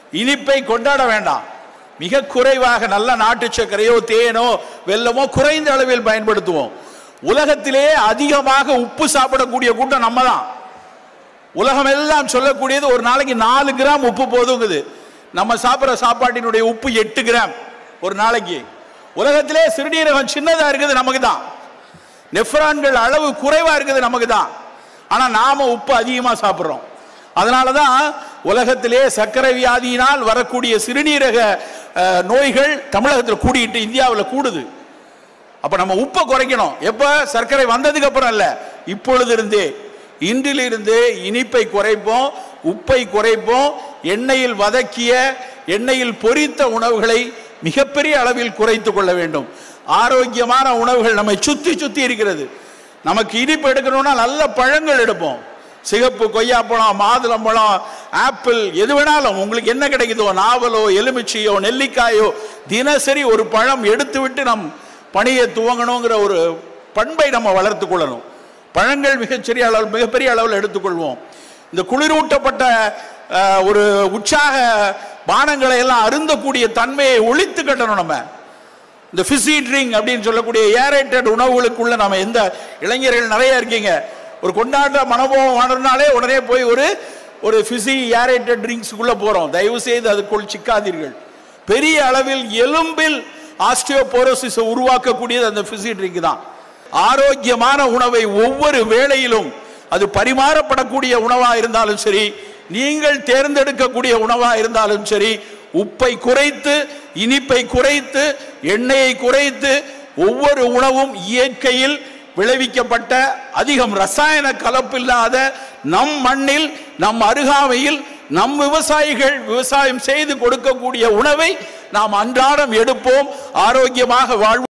இனிப்பை கொண்டாட வேண்டாம். மிக குறைவாக நல்ல நாட்டு சர்க்கரையோ தேனோ வெல்லமோ குறைந்த அளவில் பயன்படுத்துவோம். உலகத்திலே அதிகமாக உப்பு சாப்பிடக்கூடிய கூட்டம் நம்ம தான். உலகம் எல்லாம் சொல்லக்கூடியது ஒரு நாளைக்கு 4 கிராம் உப்பு போதுங்குது. நம்ம சாப்பிட்ற சாப்பாட்டினுடைய உப்பு 8 கிராம் ஒரு நாளைக்கு. உலகத்திலே சிறுநீரகம் சின்னதா இருக்குது நமக்கு தான். நெஃப்ரான்கள் அளவு குறைவா இருக்குது நமக்கு தான். ஆனா நாம உப்பு அதிகமா சாப்பிட்றோம். அதனாலதான் உலகத்திலே சர்க்கரை வியாதியினால் வரக்கூடிய சிறுநீரக நோய்கள் தமிழகத்தில் கூடிட்டு இந்தியாவில் கூடுது. அப்ப நம்ம உப்பை குறைக்கணும். எப்ப? சர்க்கரை வந்ததுக்கு அப்புறம் இல்ல, இப்பொழுது இருந்தே. இன்றிலிருந்து இனிப்பை குறைப்போம், உப்பை குறைப்போம். எண்ணெயில் வதக்கிய எண்ணெயில் பொரித்த உணவுகளை மிகப்பெரிய அளவில் குறைத்து கொள்ள வேண்டும். ஆரோக்கியமான உணவுகள் நம்மை சுத்தி சுத்தி இருக்கிறது. நமக்கு இனிப்பு எடுக்கணும்னா நல்ல பழங்கள் எடுப்போம். சிகப்பு கொய்யாப்பழம், மாதுளம்பழம், ஆப்பிள், எது வேணாலும் உங்களுக்கு என்ன கிடைக்குதோ, நாவலோ எலுமிச்சையோ நெல்லிக்காயோ தினசரி ஒரு பழம் எடுத்து விட்டு நம் பணியை துவங்கணுங்கிற ஒரு பண்பை நம்ம வளர்த்து கொள்ளணும். பழங்கள் மிகப்பெரிய அளவில் எடுத்துக்கொள்வோம். இந்த குளிரூட்டப்பட்ட ஒரு உற்சாக பானங்களை எல்லாம் அருந்தக்கூடிய தன்மையை ஒழித்து கட்டணும். நம்ம இந்த ஃபிஸி ட்ரிங்க் அப்படின்னு சொல்லக்கூடிய ஏரேட்டட் உணவுகளுக்குள்ள நம்ம எந்த இளைஞர்கள் நிறைய இருக்கீங்க, ஒரு கொண்டாட்ட மனோபாவம் வளர்னாலே உடனே போய் ஒரு ஃபிஸி ஏரேட்டட் ட்ரிங்க்ஸுக்குள்ள போறோம். தயவு செய்து அதுக்குள் சிக்காதீர்கள். பெரிய அளவில் எலும்பில் ஆஸ்டியோபோரோசிஸை உருவாக்கக்கூடியது அந்த ஃபிஸி ட்ரிங்க் தான். ஆரோக்கியமான உணவை ஒவ்வொரு வேளையிலும், அது பரிமாறப்படக்கூடிய உணவா இருந்தாலும் சரி, நீங்கள் தேர்ந்தெடுக்கக்கூடிய உணவா இருந்தாலும் சரி, உப்பை குறைத்து, இனிப்பை குறைத்து, எண்ணெயை குறைத்து, ஒவ்வொரு உணவும் இயற்கையில் விளைவிக்கப்பட்ட அதிகம் ரசாயன கலப்பில்லாத நம் மண்ணில் நம் அருகாமையில் நம் விவசாயிகள் விவசாயம் செய்து கொடுக்கக்கூடிய உணவை நாம் அன்றாடம் எடுப்போம். ஆரோக்கியமாக வாழ்வோம்.